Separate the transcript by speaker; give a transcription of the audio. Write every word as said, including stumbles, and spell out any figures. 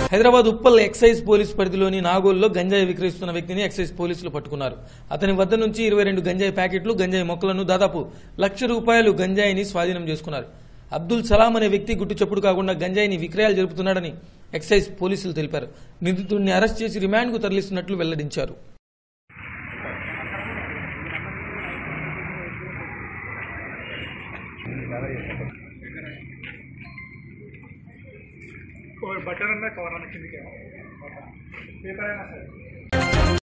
Speaker 1: Hyderabad Uppal excise police పరిధిలోని నాగోల్లో గంజాయి విక్రయిస్తున్న వ్యక్తిని ఎక్సైజ్ పోలీసులు పట్టుకున్నారు. అతని వద్ద నుంచి ఇరవై రెండు గంజాయి ప్యాకెట్లు, గంజాయి మొక్కలను, దాదాపు లక్ష రూపాయలు గంజాయిని స్వాధీనం చేసుకున్నారు. అబ్దుల్ సలాం అనే వ్యక్తి గుట్టు చప్పుడు కాకుండా గంజాయిని విక్రయాలు జరుపుతున్నాడని ఎక్సైజ్ పోలీసులు తెలిపారు. నిందితుడిని అరెస్ట్ చేసి రిమాండ్కు తరలిస్తున్నట్లు వెల్లడించారు.
Speaker 2: बटर में कवर किंदी पेपर है ना सर.